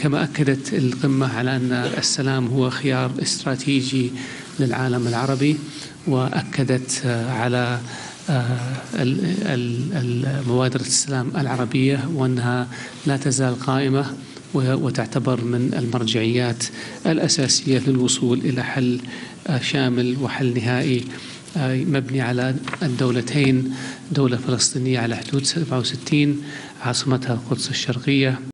كما أكدت القمة على أن السلام هو خيار استراتيجي للعالم العربي، وأكدت على مبادرة السلام العربية وأنها لا تزال قائمة وتعتبر من المرجعيات الأساسية للوصول إلى حل شامل وحل نهائي مبني على الدولتين، دولة فلسطينية على حدود 67 عاصمتها القدس الشرقية